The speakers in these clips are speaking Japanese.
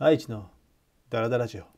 愛知のダラダラジオ。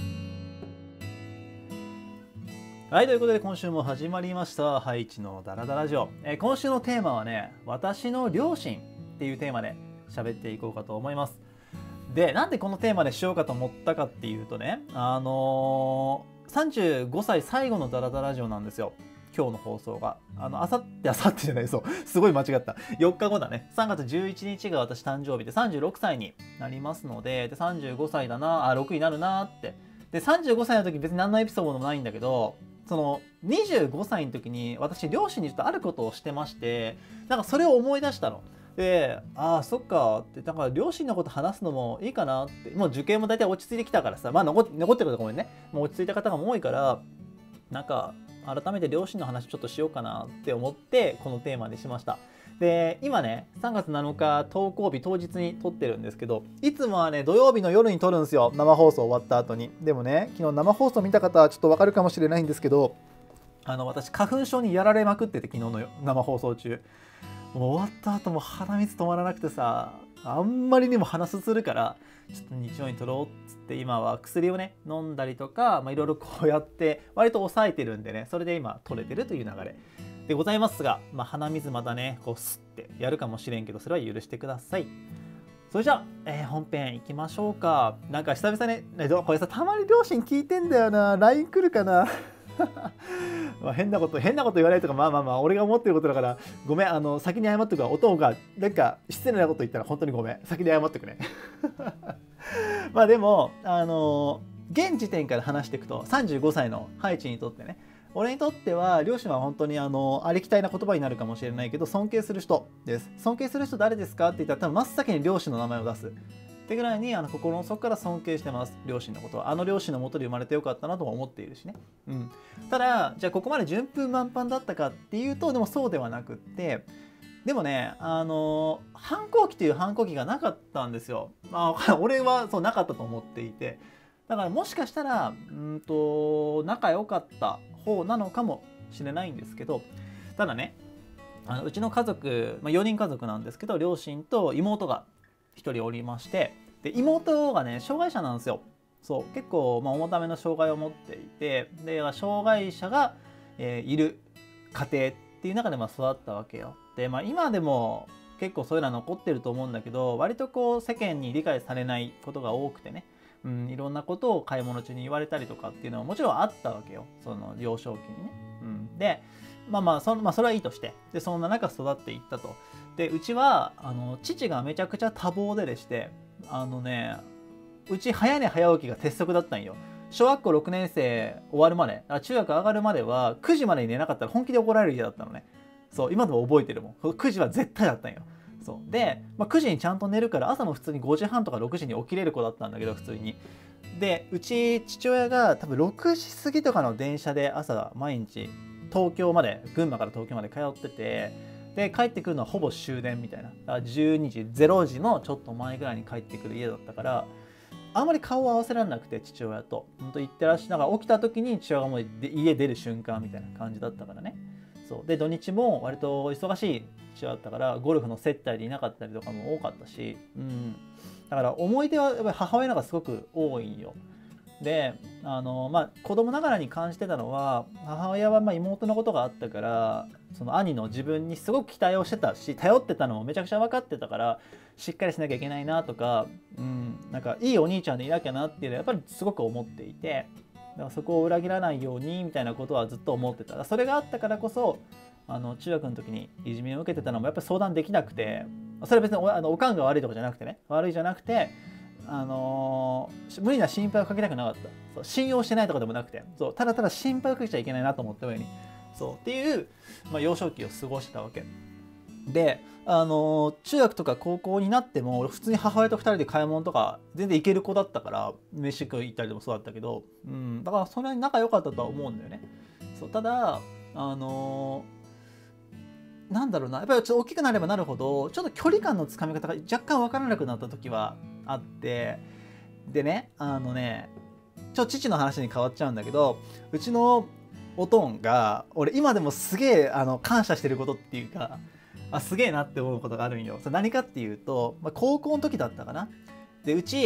はい、ということで今週も始まりましたハイチのダラダラジオ。今週のテーマはね、私の両親っていうテーマで喋っていこうかと思います。で、なんでこのテーマでしようかと思ったかっていうとね、35歳最後のダラダラジオなんですよ。今日の放送があさってじゃない、そうすごい間違った、4日後だね。3月11日が私誕生日で36歳になりますので、35歳だな、6になるなって。で35歳の時別に何のエピソードもないんだけど、その25歳の時に私両親にちょっとあることをしてまして、なんかそれを思い出したので、そっかって、だから両親のこと話すのもいいかなって。もう受験も大体落ち着いてきたからさ、まあ残ってることごめんね、もう落ち着いた方が多いから、なんか改めて両親の話ちょっとしようかなって思ってこのテーマにしました。で、今ね3月7日投稿日当日に撮ってるんですけど、いつもはね土曜日の夜に撮るんですよ、生放送終わった後に。でもね、昨日生放送見た方はちょっとわかるかもしれないんですけど、私花粉症にやられまくってて、昨日の生放送中もう終わった後も鼻水止まらなくてさ、あんまりにも鼻すするから、ちょっと日曜に撮ろうっつって今は薬をね飲んだりとか、いろいろこうやって割と抑えてるんでね、それで今撮れてるという流れでございますが、鼻水またねこうスッてやるかもしれんけど、それは許してください。それじゃあ、本編いきましょうか。なんか久々ね、これさ、たまに両親聞いてんだよな。 LINE 来るかな変なこと言わないとか、まあ俺が思ってることだからごめん。先に謝っておくわ。お父がなんか失礼なこと言ったら本当にごめん、先に謝ってくねまあでも現時点から話していくと、35歳のハイチにとってね、俺にとっては両親は本当にありきたりな言葉になるかもしれないけど、尊敬する人です。尊敬する人誰ですかって言ったら、多分真っ先に両親の名前を出すってぐらいに心の底から尊敬してます、両親のことは。両親のもとで生まれてよかったなとも思っているしね。ただじゃあここまで順風満帆だったかっていうと、でもそうではなくって、でもね反抗期という反抗期がなかったんですよ。俺はそうなかったと思っていて、だからもしかしたら仲良かった方なのかもしれないんですけど、ただね、うちの家族、4人家族なんですけど、両親と妹が1人おりまして、で妹がね障害者なんですよ。そう結構重ための障害を持っていて、で障害者が、いる家庭っていう中で育ったわけよ。で、今でも結構そういうのは残ってると思うんだけど、割とこう世間に理解されないことが多くてね、いろんなことを買い物中に言われたりとかっていうのはもちろんあったわけよ、その幼少期にね。でそれはいいとして、でそんな中育っていったと。でうちは父がめちゃくちゃ多忙でして、うち早寝早起きが鉄則だったんよ。小学校6年生終わるまで、中学上がるまでは9時までに寝なかったら本気で怒られる家だったのね。そう今でも覚えてるもん。9時は絶対だったんよ。そうで、9時にちゃんと寝るから朝も普通に5時半とか6時に起きれる子だったんだけど、普通に。でうち父親が多分6時過ぎとかの電車で朝毎日東京まで、群馬から東京まで通ってて、で帰ってくるのはほぼ終電みたいな、12時0時のちょっと前ぐらいに帰ってくる家だったから、あんまり顔を合わせられなくて、父親と本当行ってらっしゃい、なんか起きた時に父親がもう家出る瞬間みたいな感じだったからね。そうで土日も割と忙しい父親だったから、ゴルフの接待でいなかったりとかも多かったし、だから思い出はやっぱり母親のがすごく多いんよ。で子供ながらに感じてたのは、母親は妹のことがあったから、その兄の自分にすごく期待をしてたし、頼ってたのもめちゃくちゃ分かってたから、しっかりしなきゃいけないなとか、なんかいいお兄ちゃんでいなきゃなっていうのはやっぱりすごく思っていて、だからそこを裏切らないようにみたいなことはずっと思ってた。それがあったからこそ中学の時にいじめを受けてたのもやっぱり相談できなくて、それは別におかんが悪いとかじゃなくてね、悪いじゃなくて、無理な心配をかけたくなかった。そう信用してないとかでもなくて、そうただただ心配をかけちゃいけないなと思った上に、そうっていう、幼少期を過ごしたわけで、中学とか高校になっても俺普通に母親と2人で買い物とか全然行ける子だったから、飯食い行ったりでもそうだったけど、だからそんなに仲良かったとは思うんだよね。そうただなんだろうな、やっぱりちょっと大きくなればなるほどちょっと距離感のつかみ方が若干分からなくなった時はあって、でね父の話に変わっちゃうんだけど、うちのおとんが俺今でもすげえ感謝してることっていうか、すげえなって思うことがあるんよ。それ何かっていうと、高校の時だったかな。でうち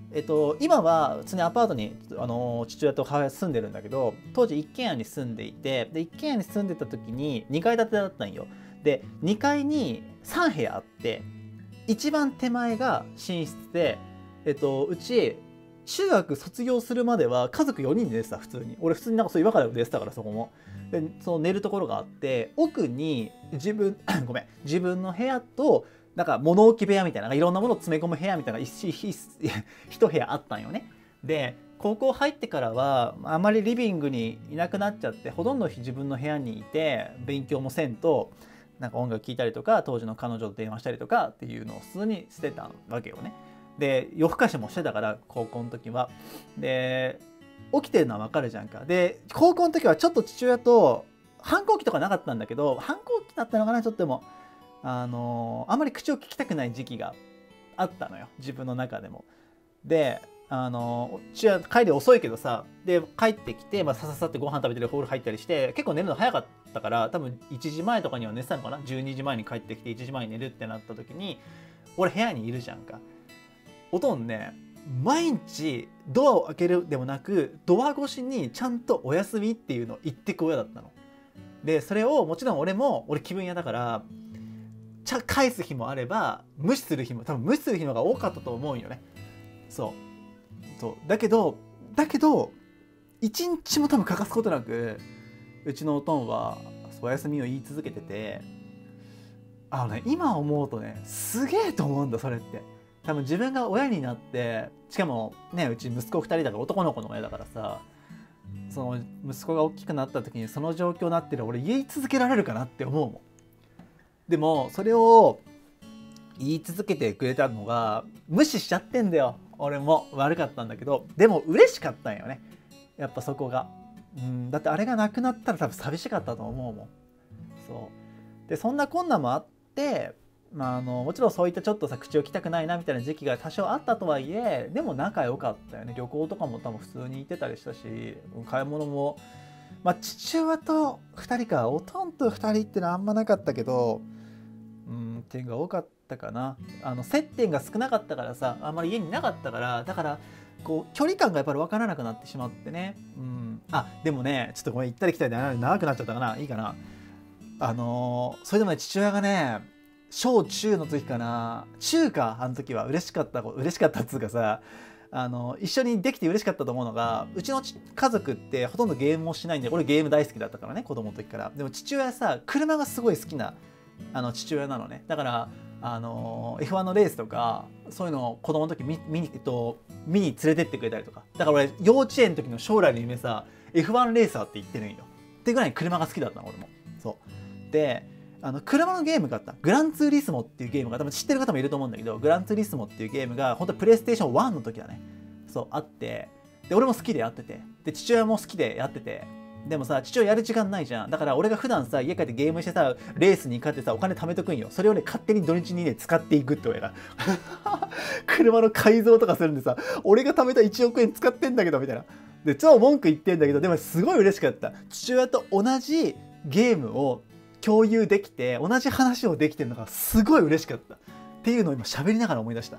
今は普通にアパートに、父親と母親住んでるんだけど、当時一軒家に住んでいて、で一軒家に住んでた時に2階建てだったんよ。で2階に3部屋あって、一番手前が寝室で、うち中学卒業するまでは家族4人で寝てた。普通に俺普通になんかそういう違和感で寝てたから、そこもでその寝るところがあって、奥に自分ごめん、自分の部屋となんか物置部屋みたいな、いろんなものを詰め込む部屋みたいな一部屋あったんよね。で高校入ってからはあまりリビングにいなくなっちゃって、ほとんど自分の部屋にいて勉強もせんと、なんか音楽聴いたりとか当時の彼女と電話したりとかっていうのを普通にしてたわけよね。で夜更かしもしてたから、高校の時は。で起きてるのは分かるじゃんか。で高校の時はちょっと父親と反抗期とかなかったんだけど、反抗期だったのかな、ちょっと。でもあんまり口を聞きたくない時期があったのよ、自分の中でも。で父親帰り遅いけどさ、で帰ってきて、さささってご飯食べてるホール入ったりして、結構寝るの早かったから、多分1時前とかには寝てたのかな。12時前に帰ってきて1時前に寝るってなった時に、俺部屋にいるじゃんか。おとんね、毎日ドアを開けるでもなく、ドア越しにちゃんとおやすみっていうのを言ってく親だったの。でそれをもちろん俺気分屋だから、返す日もあれば無視する日も、多分無視する日の方が多かったと思うよね。そうだけど一日も多分欠かすことなく、うちのおとんはおやすみを言い続けてて、今思うとね、すげえと思うんだ、それって。多分自分が親になって、しかもね、うち息子2人だから、男の子の親だからさ、その息子が大きくなった時にその状況になってる俺言い続けられるかなって思うもん。でもそれを言い続けてくれたのが、無視しちゃってんだよ。俺も悪かったんだけど、でも嬉しかったんよね、やっぱそこが。だってあれがなくなったら多分寂しかったと思うもん。そうで、そんなこんなもあって、もちろんそういったちょっとさ、口をきたくないなみたいな時期が多少あったとはいえ、でも仲良かったよね。旅行とかも多分普通に行ってたりしたし、買い物も父親と2人か、おとんと2人ってのはあんまなかったけど、っていうのが多かったかな。接点が少なかったからさ、あんまり家にいなかったから、だからこう距離感がやっぱり分からなくなってしまってね。でもね、ちょっとごめん、行ったり来たりで長くなっちゃったかな。いいかな。それでもね、父親がね、小中の時かな、中か、あの時は嬉しかったっつうかさ、一緒にできて嬉しかったと思うのが、うちの家族ってほとんどゲームをしないんで、俺ゲーム大好きだったからね、子供の時から。でも父親さ、車がすごい好きな父親なのね。だからF1 のレースとかそういうのを子供の時見に連れてってくれたりとか。だから俺幼稚園の時の将来の夢さ、 F1 レーサーって言ってるんよってぐらい車が好きだったの俺も。そうで、車のゲームがあった。グランツーリスモっていうゲームが、多分知ってる方もいると思うんだけど、グランツーリスモっていうゲームが本当プレイステーション1の時だね。そうあって、で俺も好きでやってて、で父親も好きでやってて、でもさ、父親やる時間ないじゃん。だから俺が普段さ、家帰ってゲームしてさ、レースに勝ってさ、お金貯めとくんよ。それをね、勝手に土日にね、使っていくって親が。車の改造とかするんでさ、俺が貯めた1億円使ってんだけどみたいな。で超文句言ってんだけど、でもすごい嬉しかった。父親と同じゲームを共有できて、同じ話をできてるのがすごい嬉しかったっていうのを今喋りながら思い出した。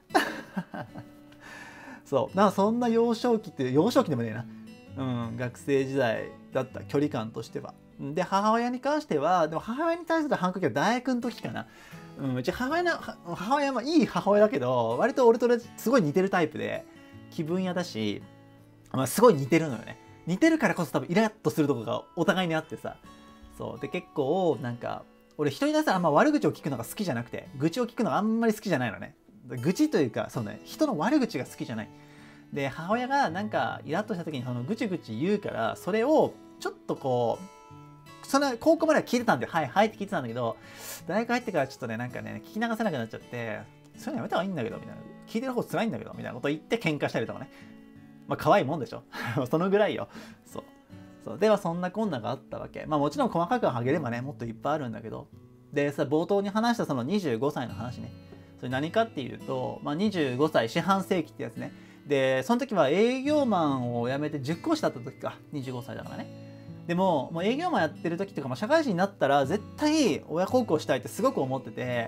そうだから、そんな幼少期でもねえな、学生時代だった、距離感としては。で母親に関しては、でも母親に対する反抗期は大学の時かな。うち母親はいい母親だけど、割と俺とすごい似てるタイプで、気分屋だし、すごい似てるのよね。似てるからこそ多分イラッとするとこがお互いにあってさ。そうで、結構なんか俺人に対するあんま悪口を聞くのが好きじゃなくて、愚痴を聞くのがあんまり好きじゃないのね。愚痴というか、そうね、人の悪口が好きじゃない。で母親がなんかイラッとした時にそのぐちぐち言うから、それをちょっとこう、その高校までは聞いてたんで、はいはいって聞いてたんだけど、大学入ってからちょっとね、なんかね、聞き流せなくなっちゃって、そういうのやめた方がいいんだけどみたいな、聞いてる方辛いんだけどみたいなこと言って喧嘩したりとかね。可愛いもんでしょ。そのぐらいよ。そうではそんなこんながあったわけ。もちろん細かくはげればね、もっといっぱいあるんだけど。でさ、冒頭に話したその25歳の話ね。それ何かっていうと、25歳四半世紀ってやつね。でその時は営業マンを辞めて10講師だった時か、25歳だからね。でも営業マンやってる時とか、社会人になったら絶対親孝行したいってすごく思ってて、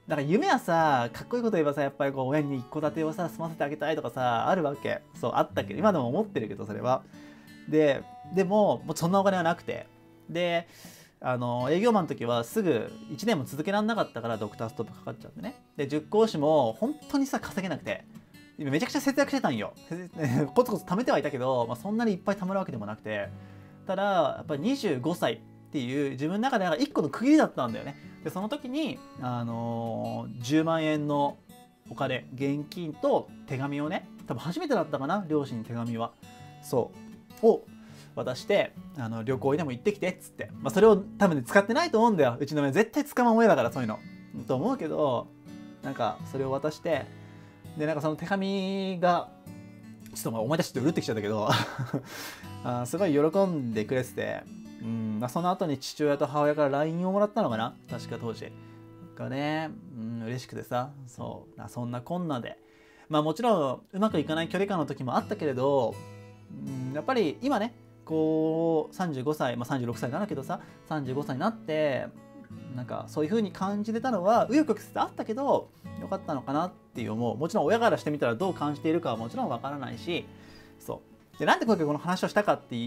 だから夢はさ、かっこいいこと言えばさ、やっぱりこう親に一戸建てをさ済ませてあげたいとかさ、あるわけ。そうあったけど、今でも思ってるけど、それは。でもうそんなお金はなくて、で営業マンの時はすぐ1年も続けられなかったから、ドクターストップかかっちゃってね。で塾講師も本当にさ稼げなくて、めちゃくちゃ節約してたんよ。コツコツ貯めてはいたけど、そんなにいっぱい貯まるわけでもなくて、ただやっぱり25歳っていう自分の中で1個の区切りだったんだよね。でその時に、10万円のお金、現金と手紙をね、多分初めてだったかな、両親に手紙はそうを渡して、旅行にでも行ってきてっつって、それを多分ね使ってないと思うんだよ、うちの親。絶対使わん親だから、そういうのと思うけど、なんかそれを渡して、でなんかその手紙がちょっと思い出してうるってきちゃったけどすごい喜んでくれてて、その後に父親と母親から LINE をもらったのかな、確か当時がね、嬉しくてさ、そんなこんなで、もちろんうまくいかない距離感の時もあったけれど、やっぱり今ね、こう35歳、36歳なんだけどさ、35歳になってなんかそういう風に感じれたのは紆余曲折あったけどよかったのかなっていう思う。もちろん親からしてみたらどう感じているかはもちろんわからないし、そうでなんでこの話をしたかって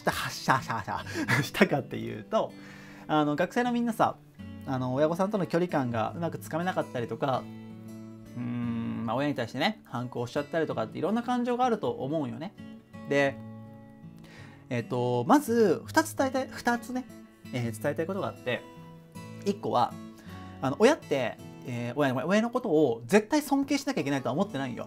したかっていうと、学生のみんなさ、親御さんとの距離感がうまくつかめなかったりとか、親に対してね反抗しちゃったりとかっていろんな感情があると思うよね。でまず2つ伝えたいことがあって、1個は親って、親のことを絶対尊敬しなきゃいけないとは思ってないよ。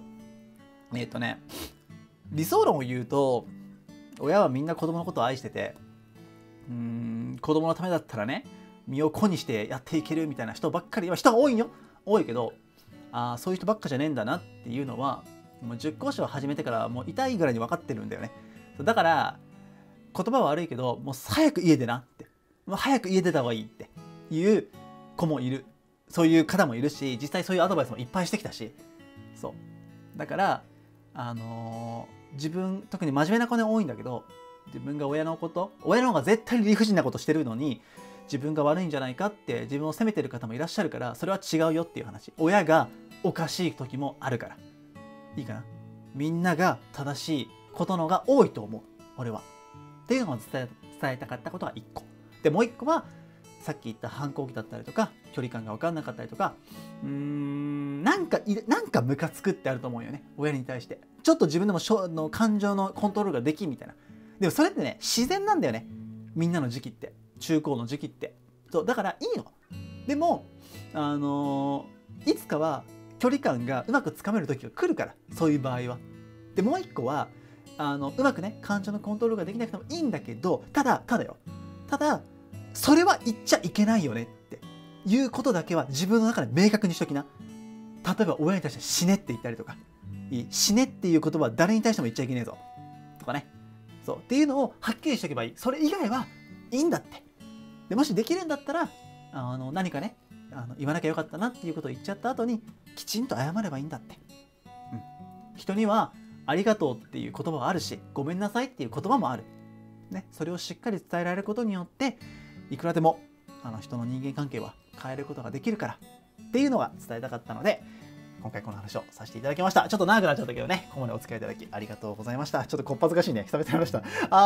理想論を言うと、親はみんな子供のことを愛してて、子供のためだったらね身を粉にしてやっていけるみたいな人ばっかり、人が多いよ、多いけど、そういう人ばっかじゃねえんだなっていうのはもう塾講師を始めてからもう痛いぐらいに分かってるんだよね。だから言葉は悪いけど、もう早く家出なって、もう早く家出た方がいいっていう子もいる、そういう方もいるし、実際そういうアドバイスもいっぱいしてきたし、だから自分、特に真面目な子ね多いんだけど、自分が親の方が絶対に理不尽なことしてるのに自分が悪いんじゃないかって自分を責めてる方もいらっしゃるから、それは違うよっていう話。親がおかしい時もあるから、いいかな、みんなが正しいことのが多いと思う俺はっていうのを伝えたかったことが1個で、もう1個はさっき言った反抗期だったりとか、距離感が分かんなかったりとか、なんかムカつくってあると思うよね、親に対して。ちょっと自分でもの感情のコントロールができんみたいな。でもそれってね自然なんだよね、みんなの時期って、中高の時期って。だからいいの。でもいつかは距離感がうまくつかめる時が来るから、そういう場合は。でもう1個はうまくね感情のコントロールができなくてもいいんだけど、ただそれは言っちゃいけないよねっていうことだけは自分の中で明確にしときな。例えば親に対して死ねって言ったりとか、死ねっていう言葉は誰に対しても言っちゃいけねえぞとかね、っていうのをはっきりしとけばいい。それ以外はいいんだって。でもしできるんだったら何かね言わなきゃよかったなっていうことを言っちゃった後にきちんと謝ればいいんだって。人にはありがとうっていう言葉があるし、ごめんなさいっていう言葉もある、ね、それをしっかり伝えられることによっていくらでも人の人間関係は変えることができるからっていうのが伝えたかったので、今回この話をさせていただきました。ちょっと長くなっちゃったけどね、ここまでお付き合いいただきありがとうございました。ちょっとこっぱずかしいね、久々になりました。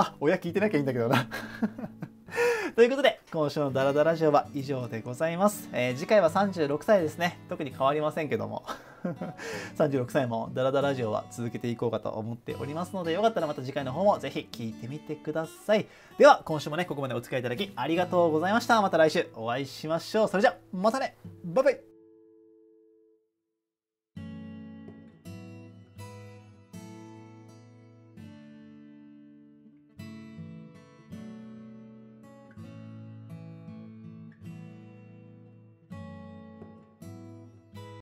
親聞いてなきゃいいんだけどなということで今週のダラダラジオは以上でございます。次回は36歳ですね。特に変わりませんけども36歳もダラダラジオは続けていこうかと思っておりますので、よかったらまた次回の方もぜひ聞いてみてください。では今週もねここまでお付き合いいただきありがとうございました。また来週お会いしましょう。それじゃまたね、バイバイ。